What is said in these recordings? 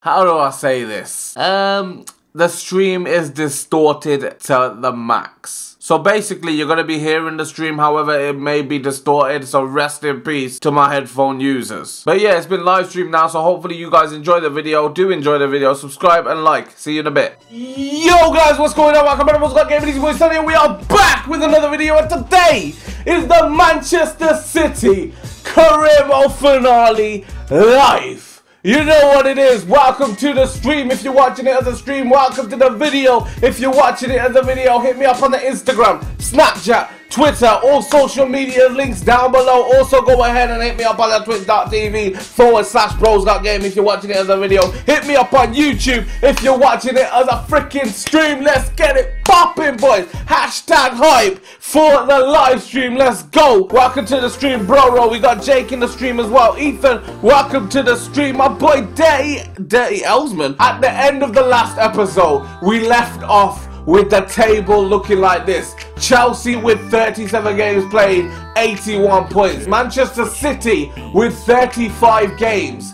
how do I say this? The stream is distorted to the max. So basically, you're going to be hearing the stream, however, it may be distorted, so rest in peace to my headphone users. But yeah, it's been live streamed now, so hopefully you guys enjoy the video. Do enjoy the video, subscribe and like. See you in a bit. Yo guys, what's going on? Welcome to What's Got Gaming, boys. Sunny, and we are back with another video, and today is the Manchester City career finale live. You know what it is. Welcome to the stream if you're watching it as a stream. Welcome to the video if you're watching it as a video. Hit me up on the Instagram, Snapchat, Twitter, all social media links down below. Also go ahead and hit me up on the twitch.tv/brosgotgame if you're watching it as a video. Hit me up on YouTube if you're watching it as a freaking stream. Let's get it popping, boys. Hashtag hype for the live stream. Let's go. Welcome to the stream, bro. We got Jake in the stream as well. Ethan, welcome to the stream. My boy Dirty Elsman. At the end of the last episode, we left off with the table looking like this. Chelsea with 37 games played, 81 points. Manchester City with 35 games,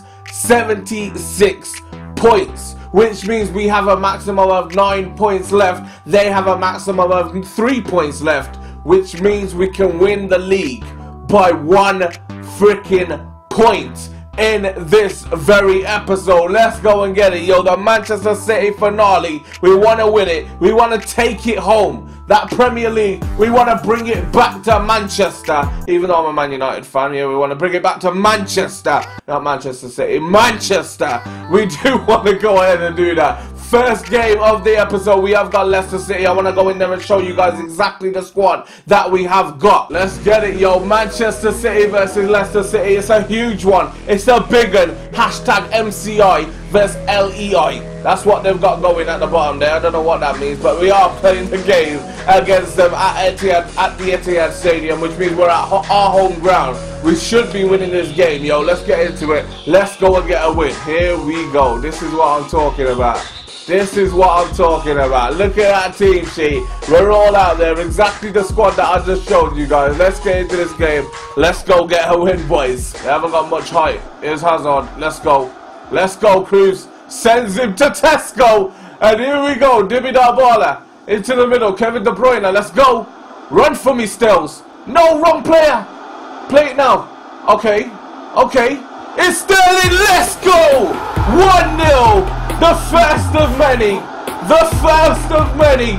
76 points. Which means we have a maximum of 9 points left. They have a maximum of 3 points left. Which means we can win the league by 1 freaking point in this very episode. Let's go and get it, yo. The Manchester City finale. We want to win it. We want to take it home. That Premier League, we want to bring it back to Manchester. Even though I'm a Man United fan, yeah, we want to bring it back to Manchester. Not Manchester City, Manchester. We do want to go ahead and do that. First game of the episode, we have got Leicester City. I want to go in there and show you guys exactly the squad that we have got. Let's get it, yo. Manchester City versus Leicester City. It's a huge one. It's a big one. Hashtag MCI versus LEI. That's what they've got going at the bottom there. I don't know what that means, but we are playing the game against them at the Etihad Stadium, which means we're at our home ground. We should be winning this game, yo. Let's get into it. Let's go and get a win. Here we go. This is what I'm talking about. This is what I'm talking about. Look at that team sheet. We're all out there. Exactly the squad that I just showed you guys. Let's get into this game. Let's go get a win, boys. They haven't got much height. Here's Hazard. Let's go. Let's go, Cruz. Sends him to Tesco. And here we go. Dibi Darbala. Into the middle. Kevin De Bruyne. Let's go. Run for me, Stills. No, wrong player. Play it now. Okay. Okay. It's Sterling. Let's go. 1-0. The first of many. The first of many.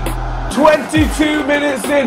22 minutes in.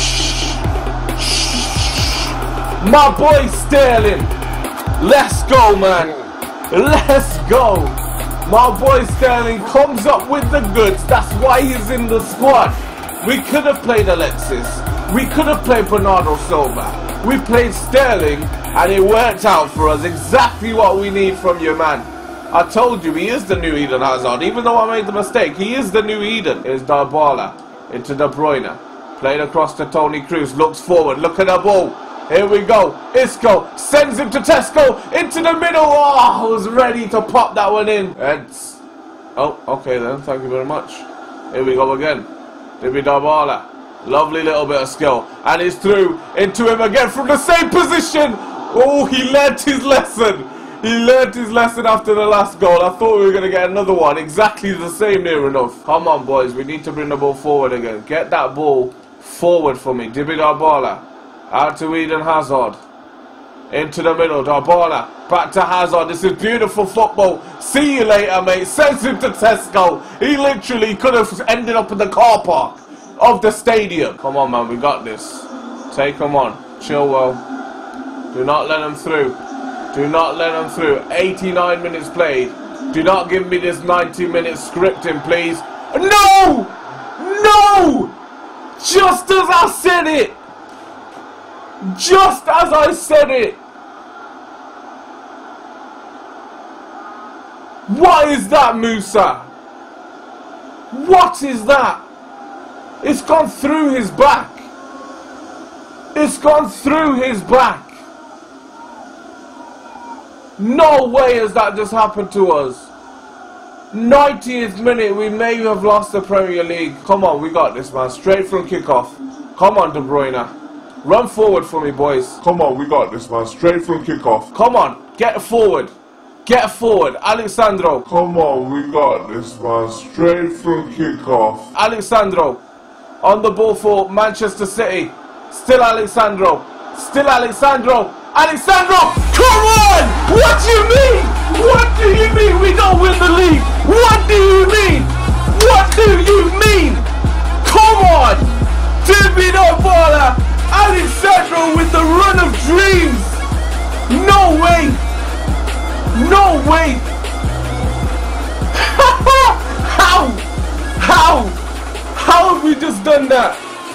My boy Sterling. Let's go, man. Let's go. My boy Sterling comes up with the goods. That's why he's in the squad. We could have played Alexis. We could have played Bernardo Silva. We played Sterling and it worked out for us. Exactly what we need from your man. I told you, he is the new Eden Hazard. Even though I made the mistake, he is the new Eden. Here's Dybala into De Bruyne. Played across to Toni Kroos. Looks forward. Look at the ball. Here we go. Isco sends him to Tesco. Into the middle. Oh, I was ready to pop that one in. Oh, okay then. Thank you very much. Here we go again. Dibi Dybala. Lovely little bit of skill. And it's through into him again from the same position. Oh, he learnt his lesson. He learnt his lesson after the last goal. I thought we were going to get another one. Exactly the same, near enough. Come on, boys. We need to bring the ball forward again. Get that ball forward for me. Dibi Darbala. Out to Eden Hazard. Into the middle. Darbala. Back to Hazard. This is beautiful football. See you later, mate. Sends him to Tesco. He literally could have ended up in the car park of the stadium. Come on, man. We got this. Take him on. Chilwell. Do not let him through. Do not let them through. 89 minutes played. Do not give me this 90 minutes scripting, please. No! No! Just as I said it! Just as I said it! What is that, Musa? What is that? It's gone through his back. It's gone through his back. No way has that just happened to us. 90th minute, we may have lost the Premier League. Come on, we got this, man. Straight from kickoff. Come on, De Bruyne. Run forward for me, boys. Come on, we got this, man. Straight from kickoff. Come on, get forward. Get forward, Alexandro. Come on, we got this, man. Straight from kickoff. Alexandro. On the ball for Manchester City. Still Alexandro. Still Alexandro. Alexandro! Come on! What do you mean? What do you mean we don't win the league? What do you mean? What do you mean? Come on! Divino baller! Alexandro with the run of dreams! No way! No way! How? How? How have we just done that?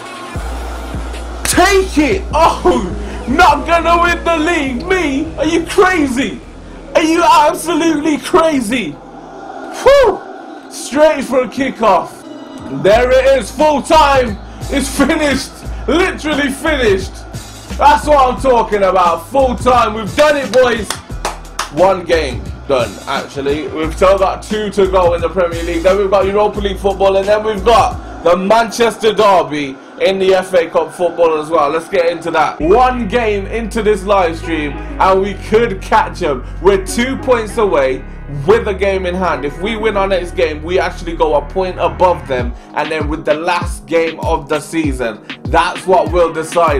Take it! Oh! Not gonna win the league, me? Are you crazy? Are you absolutely crazy? Whew! Straight for a kickoff. There it is, full time. It's finished. Literally finished. That's what I'm talking about. Full time. We've done it, boys. One game done, actually. We've still got 2 to go in the Premier League. Then we've got Europa League football, and then we've got the Manchester Derby in the FA Cup football as well. Let's get into that. One game into this live stream and we could catch them. We're 2 points away with the game in hand. If we win our next game, we actually go a point above them, and then with the last game of the season, that's what will decide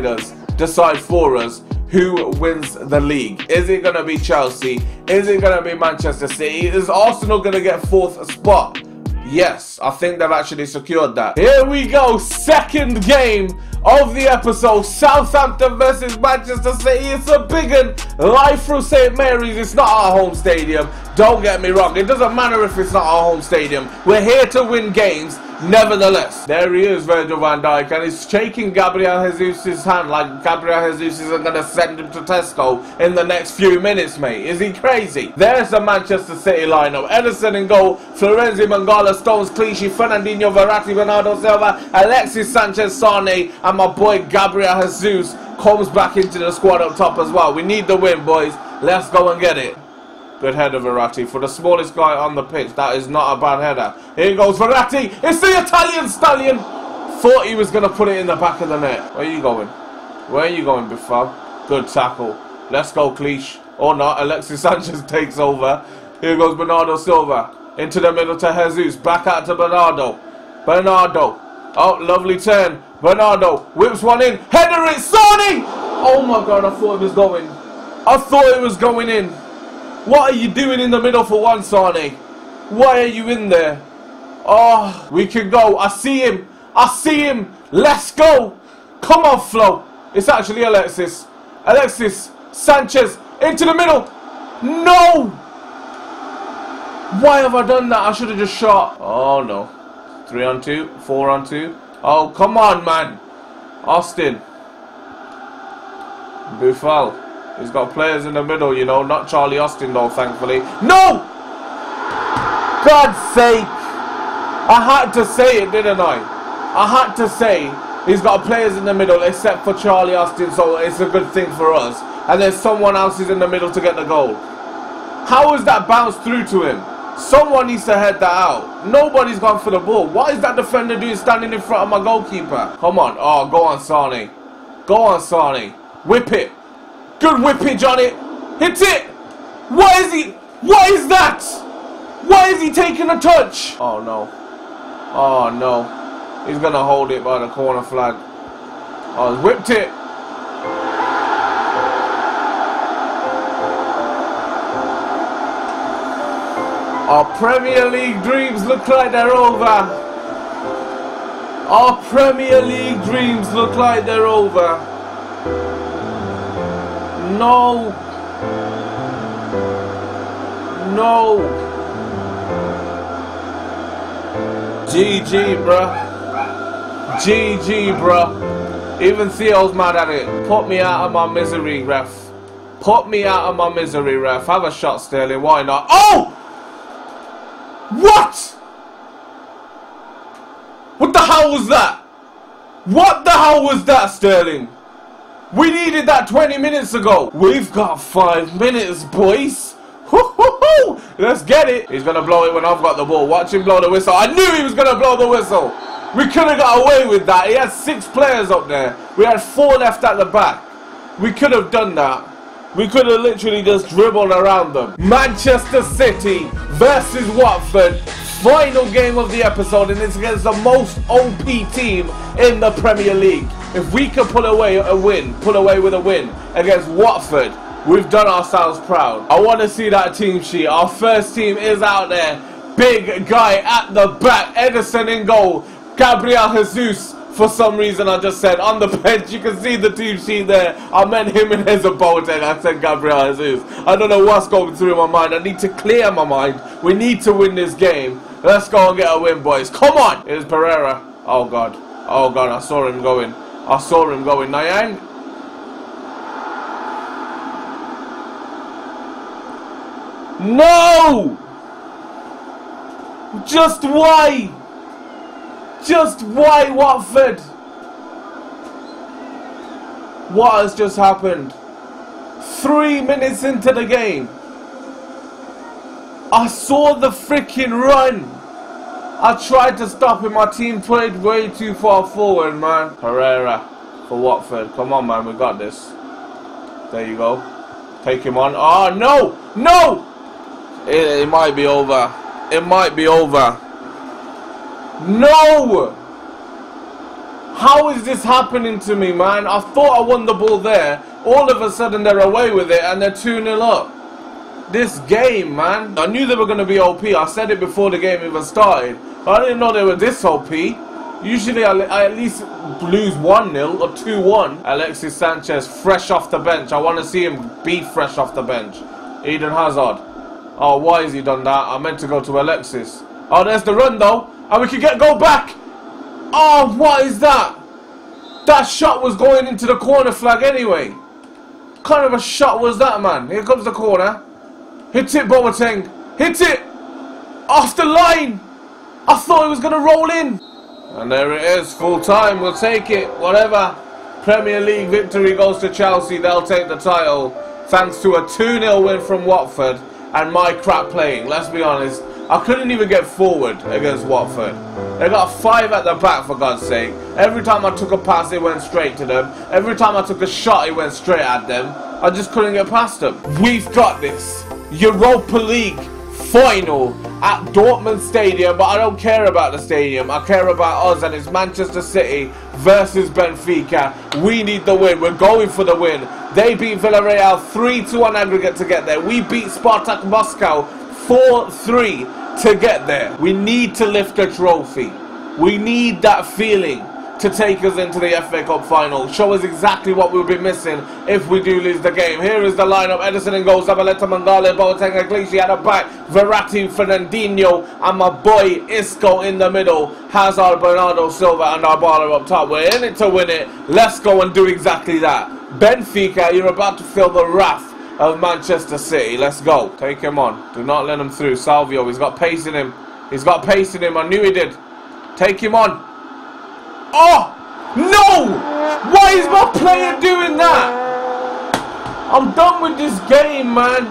for us who wins the league. Is it going to be Chelsea? Is it going to be Manchester City? Is Arsenal going to get 4th spot? Yes, I think they've actually secured that. Here we go, second game of the episode. Southampton versus Manchester City. It's a big one. Live through St. Mary's. It's not our home stadium. Don't get me wrong. It doesn't matter if it's not our home stadium. We're here to win games. Nevertheless, there he is, Virgil van Dijk, and he's shaking Gabriel Jesus' hand like Gabriel Jesus isn't going to send him to Tesco in the next few minutes, mate. Is he crazy? There's the Manchester City lineup. Ederson in goal, Florenzi, Mangala, Stones, Clichy, Fernandinho, Verratti, Bernardo Silva, Alexis Sanchez, Sane, and my boy Gabriel Jesus comes back into the squad up top as well. We need the win, boys. Let's go and get it. Good header, Verratti. For the smallest guy on the pitch, that is not a bad header. Here goes Verratti. It's the Italian stallion. Thought he was going to put it in the back of the net. Where are you going? Where are you going, Biffal? Good tackle. Let's go, Cliche. Or not. Alexis Sanchez takes over. Here goes Bernardo Silva. Into the middle to Jesus. Back out to Bernardo. Bernardo. Oh, lovely turn. Bernardo whips one in. Header it. Sane! Oh my God, I thought it was going. I thought it was going in. What are you doing in the middle for one, Sane? Why are you in there? Oh, we can go. I see him. I see him. Let's go. Come on, Flo. It's actually Alexis. Alexis Sanchez into the middle. No. Why have I done that? I should have just shot. Oh, no. 3-on-2. 4-on-2. Oh, come on, man. Austin. Buffal. He's got players in the middle, you know, not Charlie Austin though, thankfully. No! God's sake! I had to say it, didn't I? I had to say he's got players in the middle except for Charlie Austin, so it's a good thing for us. And then someone else is in the middle to get the goal. How has that bounced through to him? Someone needs to head that out. Nobody's gone for the ball. What is that defender doing standing in front of my goalkeeper? Come on. Oh, go on, Sane. Go on, Sane. Whip it. Good whippage on it. Hit it. What is he? What is that? Why is he taking a touch? Oh no. Oh no. He's going to hold it by the corner flag. Oh, he's whipped it. Our Premier League dreams look like they're over. Our Premier League dreams look like they're over. No. No. GG, bruh. GG, bruh. Even Theo's mad at it. Put me out of my misery, ref. Put me out of my misery, ref. Have a shot, Sterling. Why not? Oh! What? What the hell was that? What the hell was that, Sterling? We needed that 20 minutes ago. We've got 5 minutes, boys. Hoo-hoo-hoo. Let's get it. He's going to blow it when I've got the ball. Watch him blow the whistle. I knew he was going to blow the whistle. We could have got away with that. He had 6 players up there. We had 4 left at the back. We could have done that. We could have literally just dribbled around them. Manchester City versus Watford. Final game of the episode, and it's against the most OP team in the Premier League. If we can pull away with a win against Watford, we've done ourselves proud. I want to see that team sheet. Our first team is out there. Big guy at the back. Ederson in goal. Gabriel Jesus. For some reason I just said on the bench. You can see the team sheet there. I meant Jimenez and Boateng. I said Gabriel Jesus. I don't know what's going through my mind. I need to clear my mind. We need to win this game. Let's go and get a win, boys. Come on. Here's Pereira. Oh God. Oh God. I saw him going. I saw him going. Nyang. No! Just why? Just why, Watford? What has just happened? 3 minutes into the game, I saw the freaking run. I tried to stop him. My team played way too far forward, man. Pereira for Watford. Come on, man. We got this. There you go. Take him on. Oh, no! No! It might be over. It might be over. No! How is this happening to me, man? I thought I won the ball there. All of a sudden they're away with it and they're 2-0 up. This game, man. I knew they were going to be OP. I said it before the game even started. I didn't know they were this OP. Usually I at least lose 1-0 or 2-1. Alexis Sanchez fresh off the bench. I want to see him be fresh off the bench. Eden Hazard. Oh, why has he done that? I meant to go to Alexis. Oh, there's the run though. And we can go back. Oh, what is that? That shot was going into the corner flag anyway. What kind of a shot was that, man? Here comes the corner. Hit it, Boateng. Hit it. Off the line. I thought it was going to roll in. And there it is. Full time. We'll take it. Whatever. Premier League victory goes to Chelsea. They'll take the title. Thanks to a 2-0 win from Watford. And my crap playing. Let's be honest. I couldn't even get forward against Watford. They got 5 at the back, for God's sake. Every time I took a pass, it went straight to them. Every time I took a shot, it went straight at them. I just couldn't get past them. We've got this. Europa League final at Dortmund Stadium. But I don't care about the stadium. I care about us, and it's Manchester City versus Benfica. We need the win. We're going for the win. They beat Villarreal 3-2 on aggregate to get there. We beat Spartak Moscow 4-3 to get there. We need to lift a trophy. We need that feeling to take us into the FA Cup final. Show us exactly what we'll be missing if we do lose the game. Here is the lineup. Ederson in goal, Zabaleta, Mangala, Boateng, Iglesias at the back, Verratti, Fernandinho, and my boy Isco in the middle. Hazard, Bernardo Silva, and our baller up top. We're in it to win it. Let's go and do exactly that. Benfica, you're about to feel the wrath of Manchester City. Let's go. Take him on. Do not let him through. Salvio, he's got pace in him. He's got pace in him. I knew he did. Take him on. Oh! No! Why is my player doing that? I'm done with this game, man.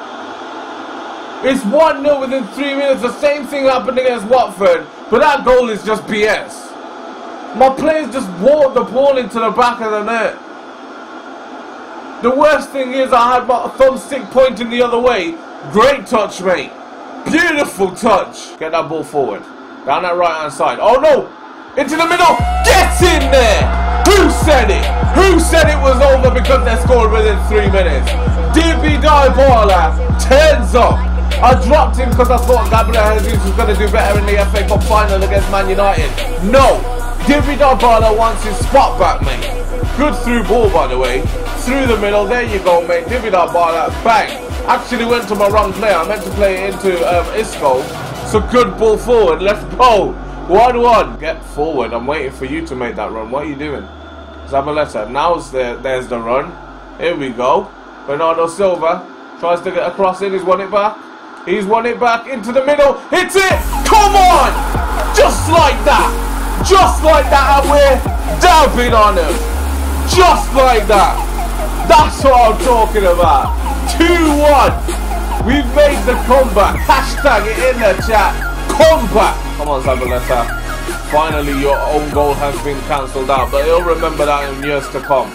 It's 1-0 within 3 minutes. The same thing happened against Watford. But that goal is just BS. My players just walked the ball into the back of the net. The worst thing is I had my thumbstick pointing the other way. Great touch, mate. Beautiful touch. Get that ball forward. Down that right hand side. Oh no! Into the middle! Get in there! Who said it? Who said it was over because they scored within 3 minutes? Dibi Dybala turns up. I dropped him because I thought Gabriel Jesus was going to do better in the FA Cup final against Man United. No! Dibi Dybala wants his spot back, mate. Good through ball, by the way. Through the middle, there you go, mate. Dibi Dybala, bang. Actually went to my wrong player. I meant to play it into Isco. So good ball forward. Let's go. 1-1. Get forward. I'm waiting for you to make that run. What are you doing? Zabaleta. Now there's the run. Here we go. Bernardo Silva tries to get a cross in. He's won it back. He's won it back into the middle. Hits it. Come on. Just like that. Just like that. And we're dabbing on him. Just like that. That's what I'm talking about. 2-1. We've made the comeback. Hashtag it in the chat. Comeback. Come on, Zabaleta. Finally, your own goal has been cancelled out, but he'll remember that in years to come.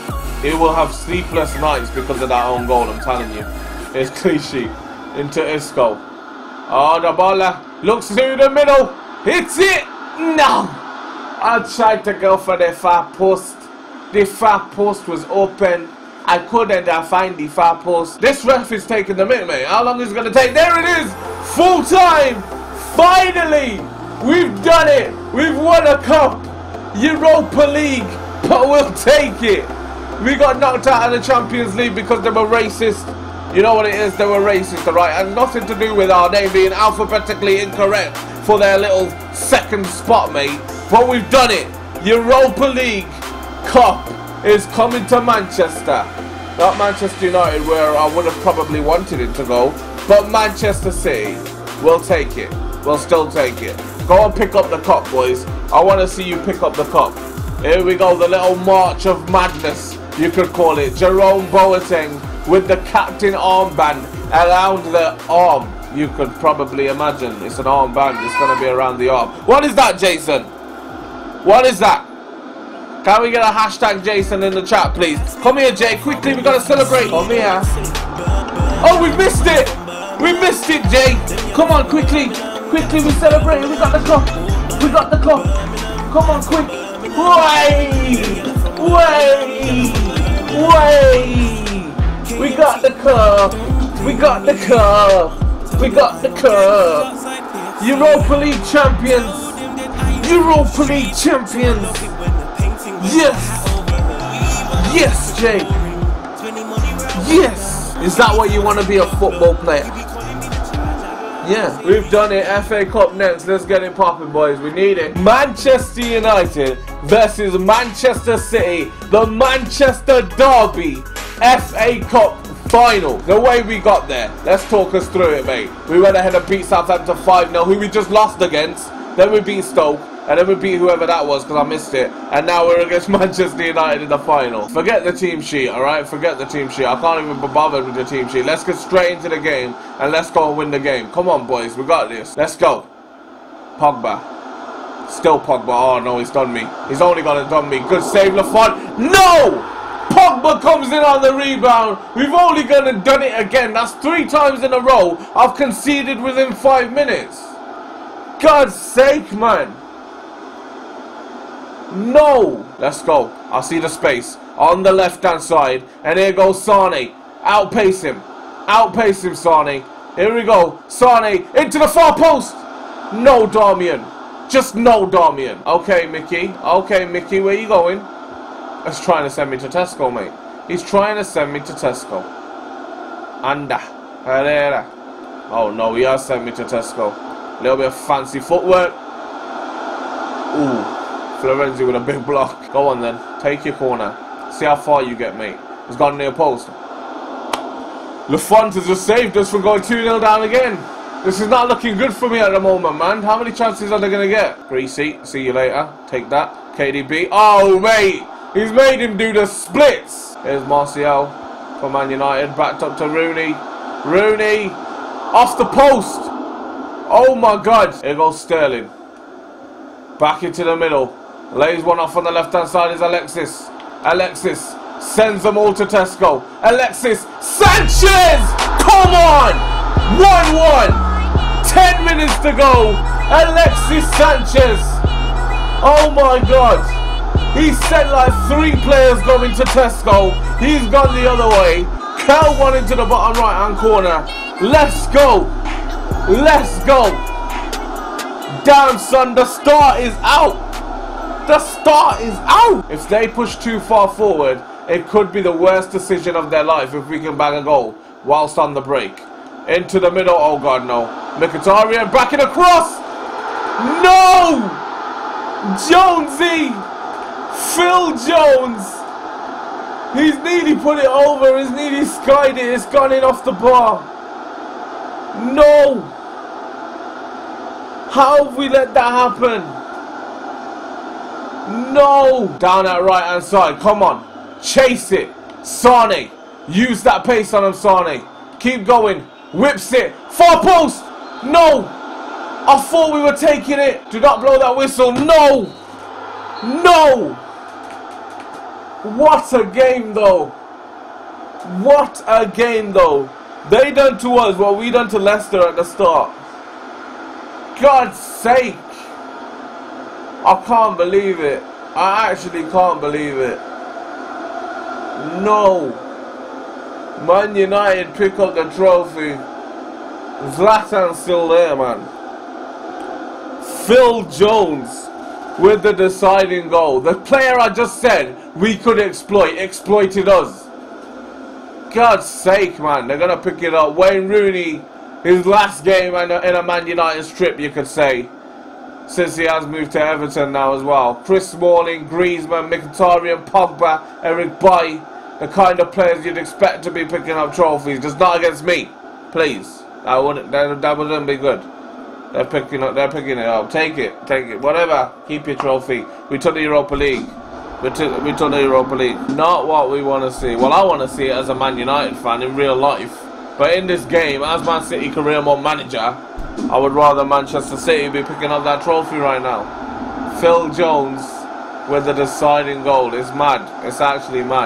he will have sleepless nights because of that own goal, I'm telling you. It's Clichy into Isco. Oh, the baller looks through the middle. Hits it. No. I tried to go for the far post. The far post was open. I couldn't find the far post. This ref is taking the minute, mate. How long is it going to take? There it is. Full time. Finally. We've done it. We've won a cup. Europa League. But we'll take it. We got knocked out of the Champions League because they were racist. You know what it is? They were racist, alright? And nothing to do with our name being alphabetically incorrect for their little second spot, mate. But we've done it. Europa League Cup is coming to Manchester. Not Manchester United, where I would have probably wanted it to go. But Manchester City will take it. We'll still take it. Go and pick up the cup, boys. I want to see you pick up the cup. Here we go, the little March of Madness, you could call it. Jerome Boateng with the captain armband around the arm. You could probably imagine it's an armband. It's going to be around the arm. What is that, Jason? What is that? Can we get a hashtag Jason in the chat, please? Come here, Jay. Quickly, we got to celebrate. Come here. Oh, we missed it. We missed it, Jay. Come on, quickly. Quickly, we celebrate. We got the cup. We got the cup. Come on, quick. Way. We got the cup. We got the cup. We got the cup. Europa League champions. Europa League champions. Yes. Yes, Jay. Yes. Is that what you want to be, a football player? Yeah. We've done it. FA Cup next. Let's get it popping, boys. We need it. Manchester United versus Manchester City. The Manchester Derby FA Cup final. The way we got there. Let's talk us through it, mate. We went ahead and beat Southampton 5-0, who we just lost against. Then we beat Stoke. And then we beat whoever that was because I missed it. And now we're against Manchester United in the final. Forget the team sheet, alright? Forget the team sheet. I can't even be bothered with the team sheet. Let's get straight into the game. And let's go and win the game. Come on, boys. We got this. Let's go. Pogba. Still Pogba. Oh, no, he's done me. He's only gonna done me. Good save, Lafont. No! Pogba comes in on the rebound. We've only gonna done it again. That's 3 times in a row I've conceded within 5 minutes. God's sake, man. No! Let's go. I see the space on the left-hand side. And here goes Sane. Outpace him. Outpace him, Sane. Here we go. Sane into the far post. No, Darmian. Just no, Darmian. Okay, Mickey. Okay, Mickey, where you going? He's trying to send me to Tesco, mate. He's trying to send me to Tesco. Anda. Herrera. Oh, no, he has sent me to Tesco. A little bit of fancy footwork. Ooh. Florenzi with a big block. Go on then. Take your corner. See how far you get, mate. He's gone near post. Lafont has just saved us from going 2-0 down again. This is not looking good for me at the moment, man. How many chances are they going to get? Greasy. See you later. Take that. KDB. Oh, mate. He's made him do the splits. Here's Martial for Man United. Backed up to Rooney. Rooney. Off the post. Oh, my God. Here goes Sterling. Back into the middle. Lays one off on the left-hand side is Alexis. Alexis sends them all to Tesco. Alexis Sanchez! Come on! 1-1. 10 minutes to go. Alexis Sanchez. Oh my God. He sent like 3 players going to Tesco. He's gone the other way. Cal one into the bottom right-hand corner. Let's go. Let's go. Damn, son, the start is out. The start is out. If they push too far forward, it could be the worst decision of their life if we can bang a goal whilst on the break. Into the middle. Oh, God, no. Mkhitaryan back it across. No! Jonesy. Phil Jones. He's nearly put it over. He's nearly skied it. It's gone in off the bar. No! How have we let that happen? No! Down that right hand side. Come on. Chase it. Sane. Use that pace on him, Sane. Keep going. Whips it. Far post! No! I thought we were taking it. Do not blow that whistle. No! No! What a game though. What a game though. They done to us what we done to Leicester at the start. God's sake. I can't believe it. I actually can't believe it. No. Man United pick up the trophy. Zlatan's still there, man. Phil Jones with the deciding goal. The player I just said we could exploit, exploited us. God's sake, man. They're going to pick it up. Wayne Rooney, his last game in a Man United strip, you could say. Since he has moved to Everton now as well. Chris Smalling, Griezmann, Mkhitaryan, Pogba, Eric Bailly. The kind of players you'd expect to be picking up trophies. Just not against me. Please. That wouldn't be good. They're picking it up. Take it. Whatever. Keep your trophy. We took the Europa League. We took the Europa League. Not what we want to see. Well, I want to see it as a Man United fan in real life. But in this game, as Man City career mode manager, I would rather Manchester City be picking up that trophy right now. Phil Jones with the deciding goal. It's mad. It's actually mad.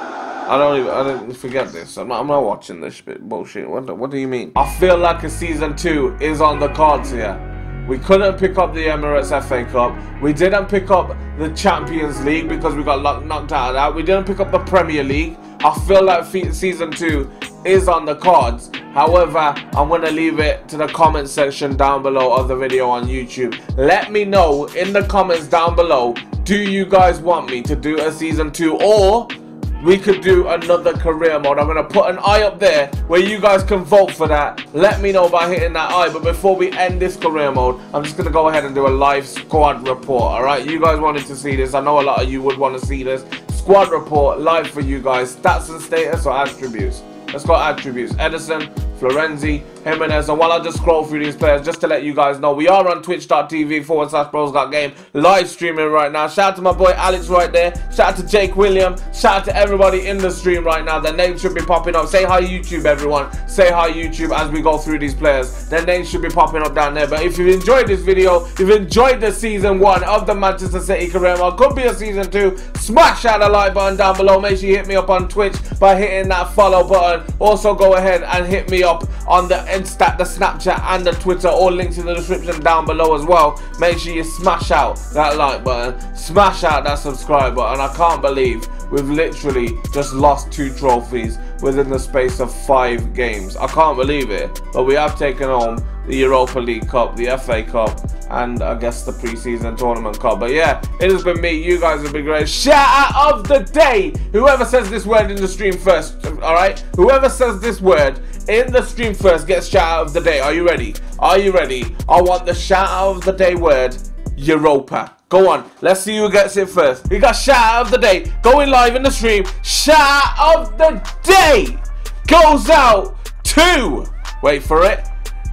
I don't forget this. I'm not watching this bullshit. What do you mean? I feel like a season 2 is on the cards here. We couldn't pick up the Emirates FA Cup. We didn't pick up the Champions League because we got knocked out of that. We didn't pick up the Premier League. I feel like season 2 is on the cards. However, I'm going to leave it to the comment section down below of the video on YouTube. Let me know in the comments down below, do you guys want me to do a season 2, or we could do another career mode? I'm going to put an eye up there where you guys can vote for that. Let me know by hitting that eye. But before we end this career mode, I'm just going to go ahead and do a live squad report. Alright, you guys wanted to see this. I know a lot of you would want to see this. Squad report live for you guys. Stats and status or attributes? Let's go attributes. Edison, Florenzi, Jimenez. And while I just scroll through these players, just to let you guys know, we are on twitch.tv/BrosGotGame live streaming right now. Shout out to my boy Alex right there. Shout out to Jake William. Shout out to everybody in the stream right now. Their names should be popping up. Say hi YouTube, everyone. Say hi YouTube as we go through these players. Their names should be popping up down there. But if you've enjoyed this video, if you've enjoyed the season 1 of the Manchester City career mode, could be a season 2, smash out the like button down below. Make sure you hit me up on Twitch by hitting that follow button. Also go ahead and hit me up on the Insta, the Snapchat and the Twitter, all links in the description down below as well. Make sure you smash out that like button, smash out that subscribe button. I can't believe we've literally just lost 2 trophies within the space of 5 games. I can't believe it, but we have taken home the Europa League Cup, the FA Cup, and I guess the pre-season tournament cup. But yeah, it has been me. You guys have been great. Shout out of the day, whoever says this word in the stream first. Alright, whoever says this word in the stream first gets shout out of the day. Are you ready? Are you ready? I want the shout out of the day word, Europa. Go on, let's see who gets it first. We got shout out of the day going live in the stream. Shout out of the day goes out to, wait for it,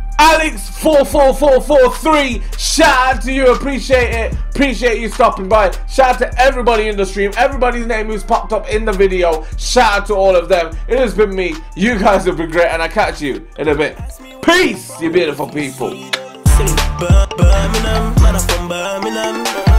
Alex44443. Shout out to you, appreciate it. Appreciate you stopping by. Shout out to everybody in the stream, everybody's name who's popped up in the video. Shout out to all of them. It has been me. You guys have been great, and I'll catch you in a bit. Peace, you beautiful people. Birmingham, man, I'm from Birmingham.